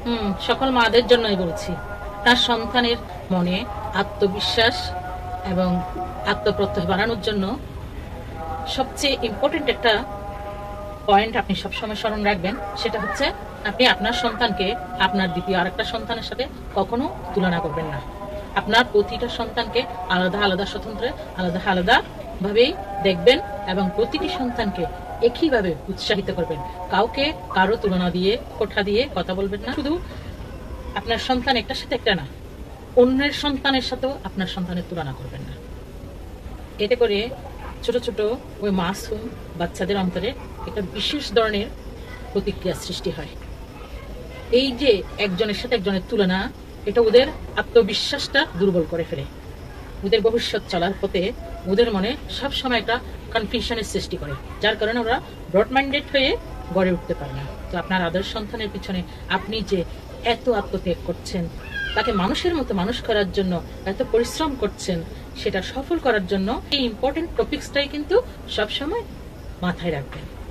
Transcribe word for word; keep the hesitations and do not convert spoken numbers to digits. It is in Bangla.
হুম সকল মাদের জন্যই বলছি, তার সন্তানের মনে আত্মবিশ্বাস এবং আত্মপ্রত্যয় বাড়ানোর জন্য সবচেয়ে ইম্পর্টেন্ট একটা পয়েন্ট আপনি সবসময় স্মরণ রাখবেন, সেটা হচ্ছে আপনি আপনার সন্তানকে আপনার দ্বিতীয় আরেকটা সন্তানের সাথে কখনো তুলনা করবেন না। আপনার প্রতিটা সন্তানকে আলাদা আলাদা স্বতন্ত্র আলাদা আলাদা ভাবেই দেখবেন এবং প্রতিটি সন্তানকে একইভাবে উৎসাহিত করবেন। কাউকে কারো তুলনা দিয়ে কোঠা দিয়ে কথা বলবেন না। শুধু আপনার সন্তান একটার সাথে একটা না, অন্যের সন্তানের সাথেও আপনার সন্তানের তুলনা করবেন না। এতে করে ছোট ছোট ওই মাসুম বাচ্চাদের অন্তরে একটা বিশেষ ধরনের প্রতিক্রিয়া সৃষ্টি হয়। এই যে একজনের সাথে একজনের তুলনা, এটা ওদের আত্মবিশ্বাসটা দুর্বল করে ফেলে, ওদের ভবিষ্যৎ চলার পথে ওদের মনে সবসময় একটা কনফিউশনের সৃষ্টি করে, যার কারণে ওরা ব্রড মাইন্ডেড হয়ে গড়ে উঠতে পারে না। তো আপনার আদর্শ সন্তানের পিছনে আপনি যে এত আত্মত্যাগ করছেন, তাকে মানুষের মতো মানুষ করার জন্য এত পরিশ্রম করছেন, সেটা সফল করার জন্য এই ইম্পর্টেন্ট টপিকসটাই কিন্তু সবসময় মাথায় রাখবেন।